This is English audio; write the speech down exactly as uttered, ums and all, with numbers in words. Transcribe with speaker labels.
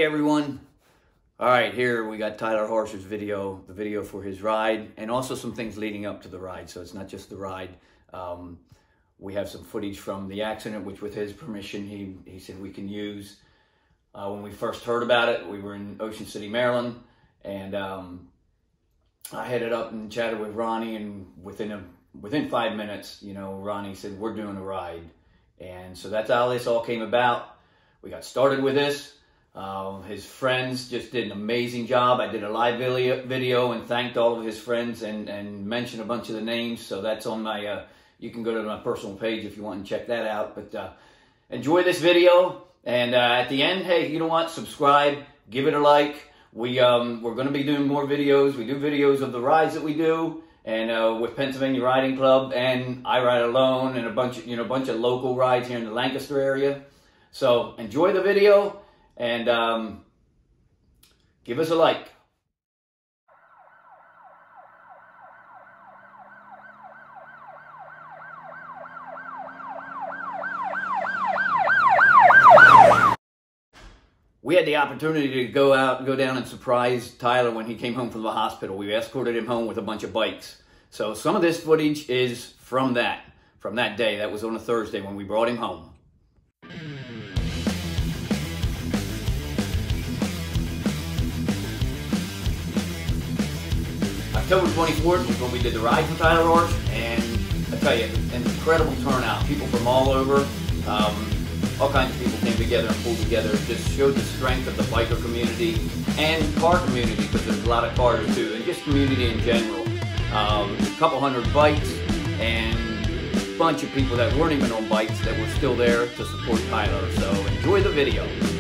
Speaker 1: Hey everyone. All right, here we got Tyler Horser's video, the video for his ride, and also some things leading up to the ride. So it's not just the ride. Um, we have some footage from the accident, which with his permission, he, he said we can use. Uh, when we first heard about it, we were in Ocean City, Maryland, and um, I headed up and chatted with Ronnie, and within a within five minutes, you know, Ronnie said, we're doing a ride. And so that's how this all came about. We got started with this. Um, his friends just did an amazing job. I did a live video, video and thanked all of his friends and, and mentioned a bunch of the names. So that's on my, uh, you can go to my personal page if you want and check that out. But uh, enjoy this video. And uh, at the end, hey, you know what? Subscribe, give it a like. We, um, we're going to be doing more videos. We do videos of the rides that we do. And uh, with Pennsylvania Riding Club, and I ride alone, and a bunch of, you know, a bunch of local rides here in the Lancaster area. So enjoy the video. And um, give us a like. We had the opportunity to go out and go down and surprise Tyler when he came home from the hospital. We escorted him home with a bunch of bikes. So some of this footage is from that, from that day. That was on a Thursday when we brought him home. October twenty-fourth was when we did the ride for Tyler Horse, and I tell you, an incredible turnout. People from all over, um, all kinds of people came together and pulled together. It just showed the strength of the biker community and car community, because there's a lot of cars too, and just community in general. Um, a couple hundred bikes and a bunch of people that weren't even on bikes that were still there to support Tyler. So enjoy the video.